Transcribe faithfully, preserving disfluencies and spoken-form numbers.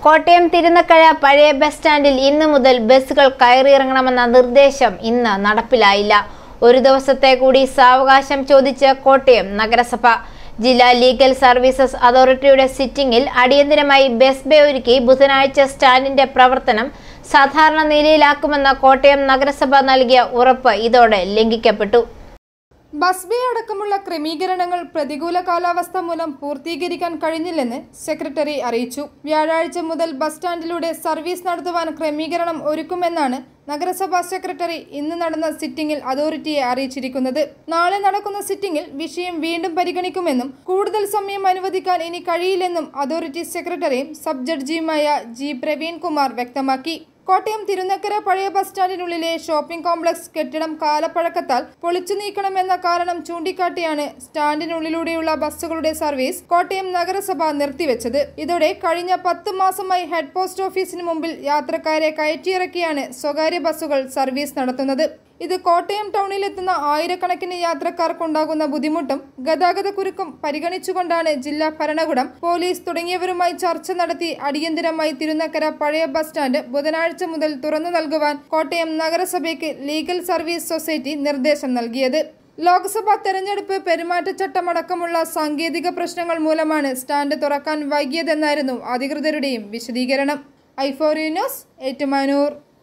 കോട്ടയം തിരുനക്കര പഴയ ബസ് സ്റ്റാൻഡിൽ ഇന്നു മുതൽ ബസ്സുകൾ കയറിയിറങ്ങണമെന്ന നിർദ്ദേശം ഇന്ന് നടപ്പിലായില്ല. ഒരു ദിവസത്തെ കൂടി സാവകാശം ചോദിച്ച് കോട്ടയം നഗരസഭ ജില്ലാ ലീഗൽ സർവീസസ് അതോറിറ്റിയുടെ സിറ്റിംഗിൽ അടിയന്തരമായി ബസ് ബേ ഒരുക്കി ബുധനാഴ്ച സ്റ്റാൻഡിന്റെ പ്രവർത്തനം സാധാരണ നിലയിലാക്കുമെന്ന കോട്ടയം നഗരസഭ നൽകിയ ഉറപ്പ് ഇതോടെ ലംഘിക്കപ്പെട്ടു. ബസ് ബേ അടക്കമുള്ള ക്രമീകരണങ്ങൾ പ്രതികൂല കാലാവസ്ഥ മൂലം പൂർത്തീകരിക്കാൻ കഴിഞ്ഞില്ലെന്ന് സെക്രട്ടറി അറിയിച്ചു. വ്യാഴാഴ്ച മുതൽ ബസ് സ്റ്റാൻഡിലൂടെ സർവീസ് നടത്തുവാൻ ക്രമീകരണം ഒരുക്കുമെന്നാണ് നഗരസഭാ സെക്രട്ടറി ഇന്ന് നടന്ന സിറ്റിംഗിൽ അതോറിറ്റിയെ അറിയിച്ചിരിക്കുന്നത്. നാളെ നടക്കുന്ന സിറ്റിംഗിൽ വിഷയം വീണ്ടും പരിഗണിക്കുമെന്നും കൂടുതൽ സമയം അനുവദിക്കാൻ ഇനി കഴിയില്ലെന്നും അതോറിറ്റി സെക്രട്ടറിയും സബ് ജഡ്ജിയുമായ ജി പ്രവീൺ കുമാർ വ്യക്തമാക്കി. കോട്ടയം തിരുനക്കര പഴയ ബസ് സ്റ്റാൻഡിനുള്ളിലെ ഷോപ്പിംഗ് കോംപ്ലക്സ് കെട്ടിടം കാലപ്പഴക്കത്താൽ പൊളിച്ചു നീക്കണമെന്ന കാരണം ചൂണ്ടിക്കാട്ടിയാണ് സ്റ്റാൻഡിനുള്ളിലൂടെയുള്ള ബസ്സുകളുടെ സർവീസ് കോട്ടയം നഗരസഭ നിർത്തിവെച്ചത്. ഇതോടെ കഴിഞ്ഞ പത്ത് മാസമായി ഹെഡ് പോസ്റ്റ് ഓഫീസിന് മുമ്പിൽ യാത്രക്കാരെ കയറ്റിയിറക്കിയാണ് സ്വകാര്യ ബസ്സുകൾ സർവീസ് നടത്തുന്നത്. ഇത് കോട്ടയം ടൗണിലെത്തുന്ന ആയിരക്കണക്കിന് യാത്രക്കാർക്കുണ്ടാകുന്ന ബുദ്ധിമുട്ടും ഗതാഗത കുരുക്കും പരിഗണിച്ചുകൊണ്ടാണ് ജില്ലാ ഭരണകൂടം, പോലീസ് തുടങ്ങിയവരുമായി ചർച്ച നടത്തി അടിയന്തരമായി തിരുനക്കര പഴയ ബസ് സ്റ്റാൻഡ് ബുധനാഴ്ച മുതൽ തുറന്നു നൽകുവാൻ കോട്ടയം നഗരസഭയ്ക്ക് ലീഗൽ സർവീസ് സൊസൈറ്റി നിർദ്ദേശം നൽകിയത്. ലോക്സഭാ തെരഞ്ഞെടുപ്പ്, പെരുമാറ്റച്ചട്ടമടക്കമുള്ള സാങ്കേതിക പ്രശ്നങ്ങൾ മൂലമാണ് സ്റ്റാൻഡ് തുറക്കാൻ വൈകിയതെന്നായിരുന്നു അധികൃതരുടെയും വിശദീകരണം. I four news, Ettumanoor.